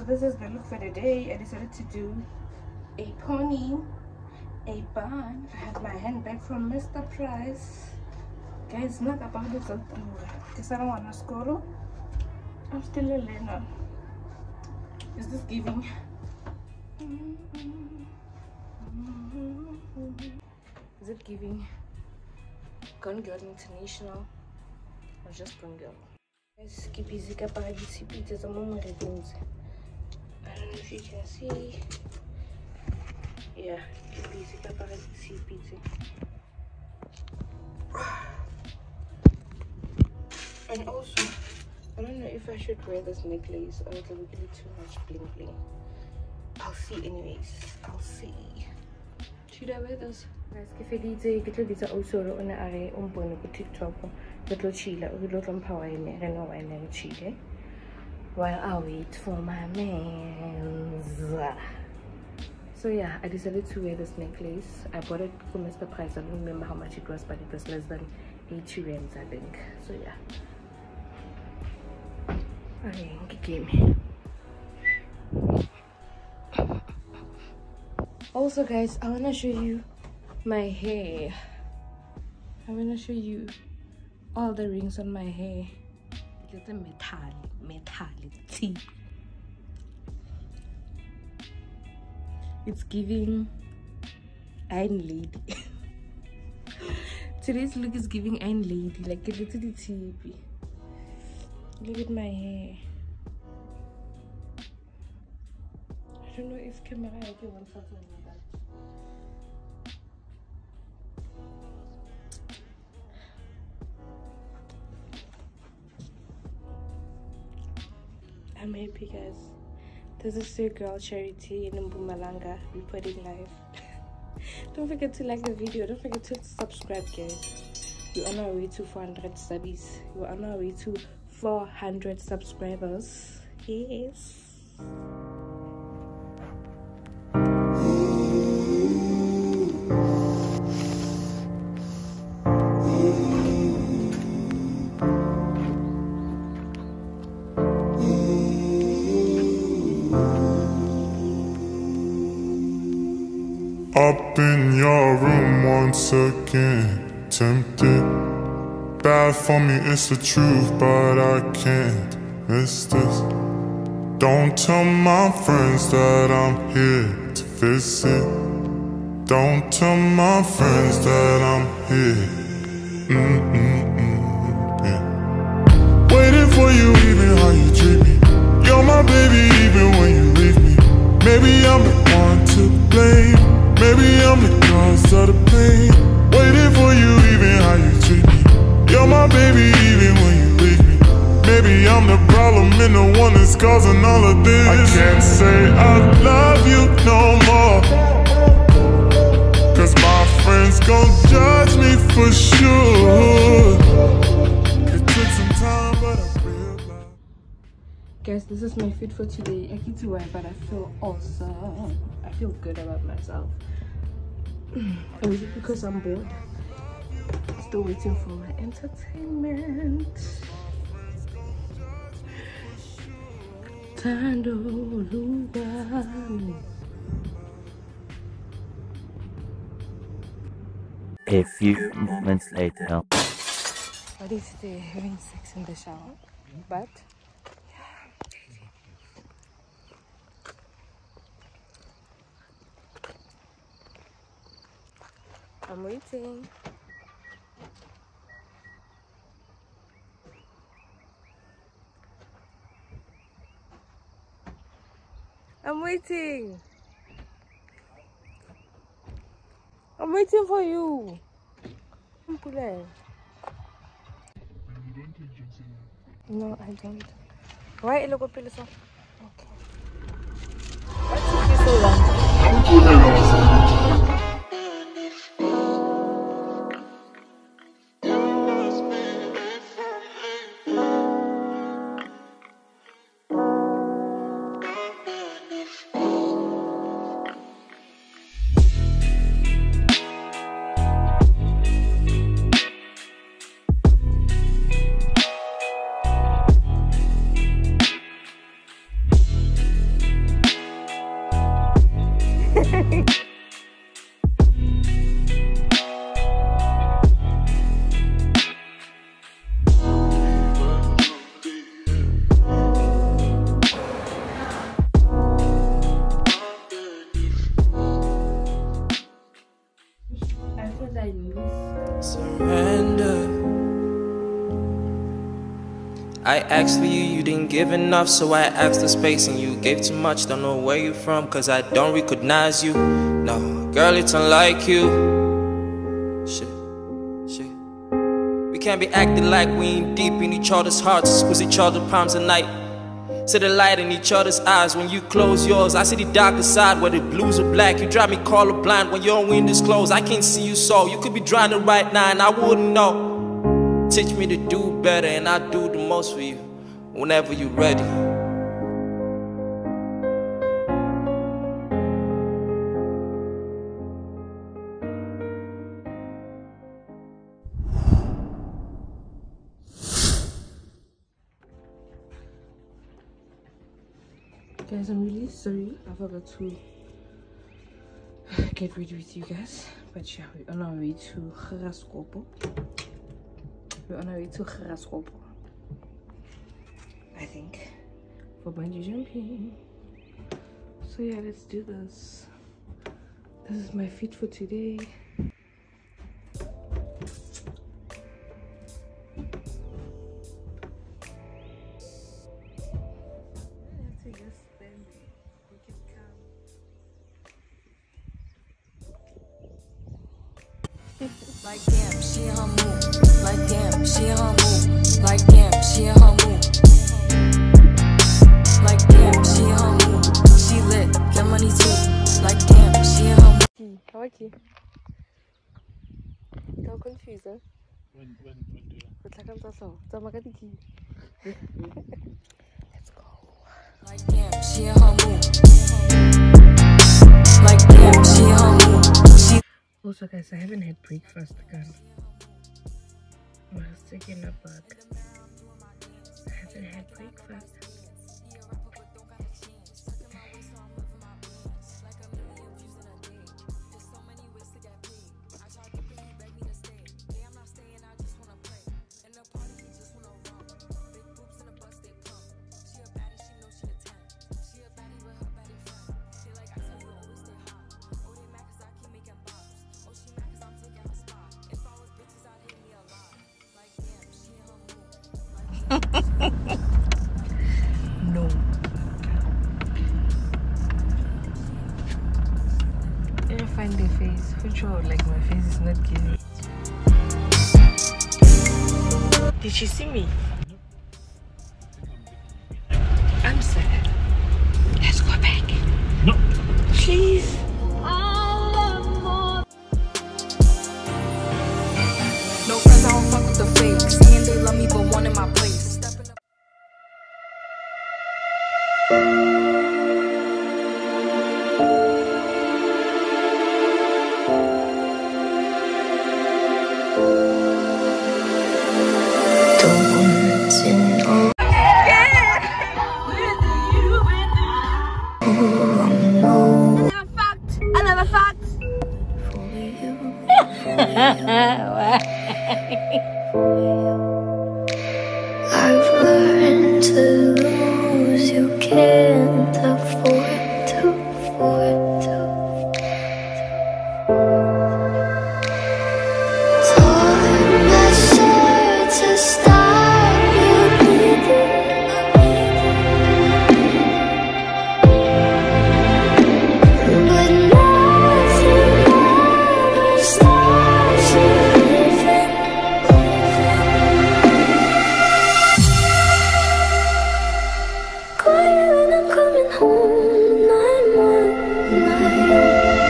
this is the look for the day. I decided to do a pony, a bun. I have my handbag from Mr. Price. Guys, not about this because I don't want to score. I'm still a learner. Is this giving? Is it giving Gone Girl International or just Gone Girl? Guys, keep easy capacity pieces among the things. I don't know if you can see. Yeah, keep easy capacity pieces. And also, I don't know if I should wear this necklace or it's a little bit too much bling bling. I'll see anyways. I'll see. Should I wear this? Guys, if you did also on the area on TikTok, little chila, little power in there, and no one in Chile. While I wait for my man. So yeah, I decided to wear this necklace. I bought it from Mr. Price. I don't remember how much it was, but it was less than 80 rands, I think. So yeah. Okay, game. Also guys, I wanna show you my hair. I wanna show you all the rings on my hair. It's a metallic tea. It's giving Iron Lady. Today's look is giving Iron Lady, like a little tippy. Look at my hair. I don't know if camera wants something like that. I'm happy, guys. This is your girl Charity in Mpumalanga reporting live. Don't forget to like the video. Don't forget to subscribe, guys. We're on our way to 400 subbies. We're on our way to 400 subscribers. Yes. Up in your room once again, tempted. Bad for me, it's the truth, but I can't miss this. Don't tell my friends that I'm here to visit. Don't tell my friends that I'm here. Yeah. Waiting for you, even how you treat me. You're my baby, even when you leave me. Maybe I'm the one to blame. Maybe I'm the cause of the pain. Waiting for you, even how you treat me. You're my baby, even when you leave me. Maybe I'm the problem and the one that's causing all of this. I can't say I love you no more, cause my friends gon' judge me for sure. It took some time, but I realized. Guys, this is my fit for today. I get to wear, but I feel awesome. I feel good about myself. Or is it because I'm bored? Still waiting for my entertainment. Tando Luban. A few moments later. I did today having sex in the shower, but I'm waiting. I'm waiting. I'm waiting for you. No, I don't. Why? Okay. Why took you so long? I asked for you, you didn't give enough, so I asked for space and you gave too much. Don't know where you're from, cause I don't recognize you. No, girl, it's unlike you. Shit. We can't be acting like we ain't deep in each other's hearts, squeeze each other's palms at night. See the light in each other's eyes when you close yours. I see the darker side where the blues are black. You drive me colorblind when your windows closed. I can't see you, so you could be drowning right now and I wouldn't know. Teach me to do better and I'll do the most for you whenever you're ready. Guys, I'm really sorry I forgot to get ready with you guys, but yeah, we're on our way to Gerascopo. I think, for bungee jumping. So yeah, let's do this. This is my fit for today. Like damn, she in her mood. Like damn, she in her mood. Like damn, she in her mood. Like damn, she in her mood. She lit, get money too. Like damn, she in her mood. How are you? You're confused, huh? When do Let's go. Like damn, she in her mood. Like damn, she in her mood. Also guys, I haven't had breakfast again. I was taking a bug. I haven't had breakfast. No. I don't find the face. For sure, like my face is not giving. Did she see me? I'm sad. Let's go back. No. Please. No friends, I don't fuck with the fake. Saying they love me, but one in my place. I've learned to lose. You can't afford to. Taught myself to stop you bleeding, but nothing ever stops you living. Call you when I'm coming home, 911.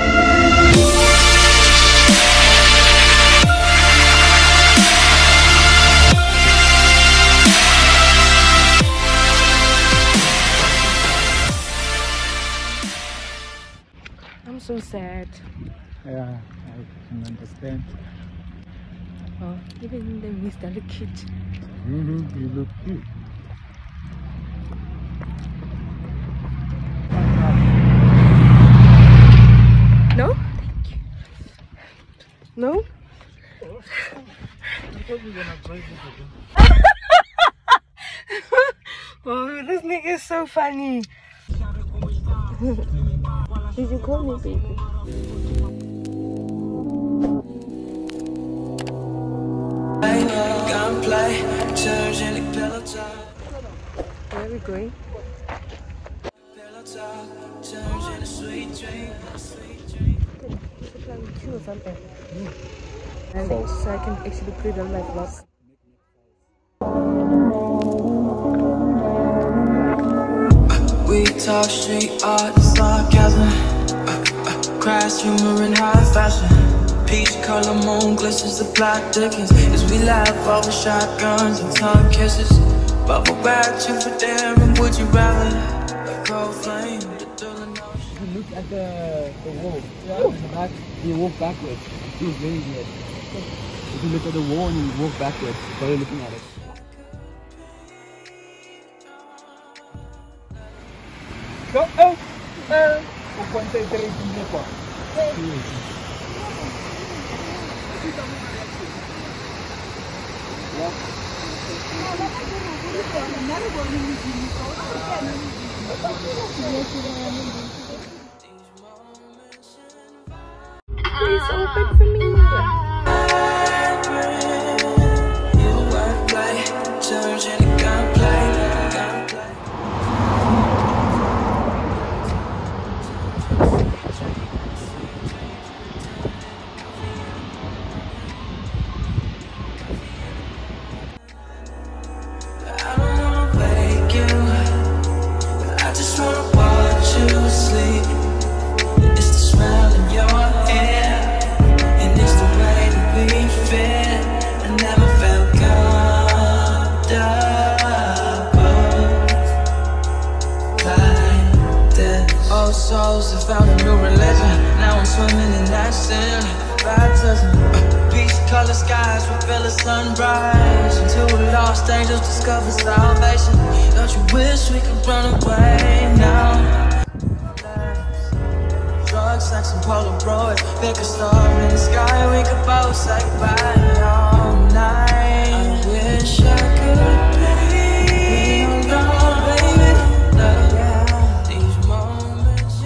I'm so sad. Yeah, I can understand. Oh, even the Mr. the kid. You look cute. No? Thank you. No? Oh, this nigga is so funny. Did you call me, baby? Gunplay, surge in the peloton. we going? And so I can actually put it on my vlog. We talk street art, sarcasm, crass humor in high fashion. Peach color moon glistens the plot thickens as we laugh over shotguns and tongue kisses. Bubble bath you for daring, would you rather? A cold flame, the thrilling ocean. If you look at the wall, in the back, you walk backwards. It feels very weird. If you look at the wall and you walk backwards, while you're looking at it. Go! Oh! Concentrate niyo po. Please open for me. You wordplay, turns into gunplay. Souls have found a new religion. Now I'm swimming in that sin. Baptism. Peach colored skies reveal a sunrise. Until the lost angels discover salvation. Don't you wish we could run away now? Drugs, sex, and Polaroid. Pick a star in the sky. We could both say goodbye all night. I wish I could be alone, baby. These moments.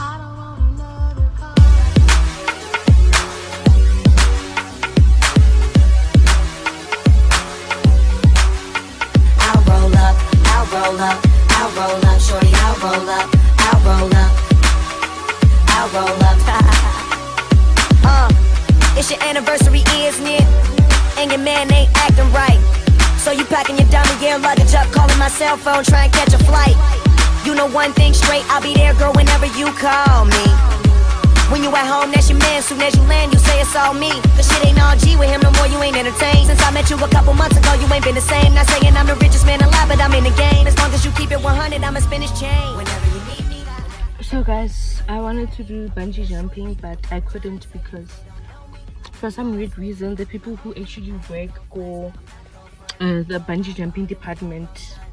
I'll roll up, I'll roll up, I'll roll up, shorty, I'll roll up, I'll roll up, I'll roll up. It's your anniversary, isn't it? And your man ain't acting right. So you packing your dummy gear luggage up, calling my cell phone, trying to catch a flight. You know one thing straight, I'll be there, girl, whenever you call me. When you at home, that's your man. Soon as you land, you say it's all me. The shit ain't all G with him no more, you ain't entertained. Since I met you a couple months ago, you ain't been the same. Not saying I'm the richest man alive, but I'm in the game. As long as you keep it 100, I'ma spin his chain. Whenever you need me. So guys, I wanted to do bungee jumping, but I couldn't because for some weird reason, the people who actually work for the bungee jumping department,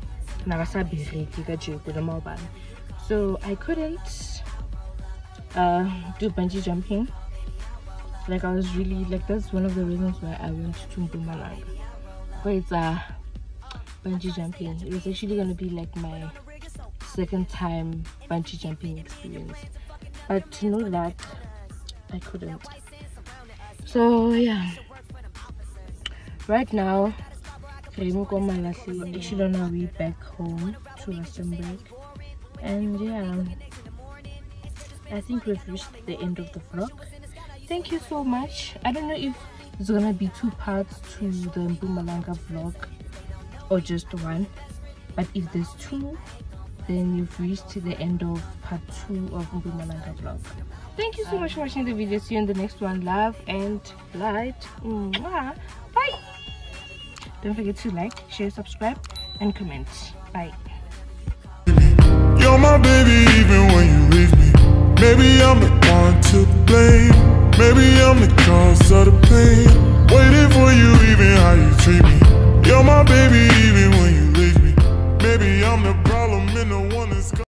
so I couldn't do bungee jumping. Like I was really like, that's one of the reasons why I went to Mpumalanga, where it's bungee jumping. It was actually gonna be like my second time bungee jumping experience, but to know that I couldn't. So yeah, right now actually on our way back home to Rustenburg, and yeah, I think we've reached the end of the vlog. Thank you so much. I don't know if it's gonna be 2 parts to the Mpumalanga vlog or just 1, but if there's 2, then you've reached the end of part 2 of Mpumalanga vlog. Thank you so much for watching the video. See you in the next one. Love and light. Mwah. Bye. Don't forget to like, share, subscribe, and comment. Bye. You're my baby even when you leave me. Maybe I'm the one to blame. Maybe I'm the cause of the pain. Waiting for you even how you treat me. You're my baby even when you leave me. Maybe I'm the problem in the one that's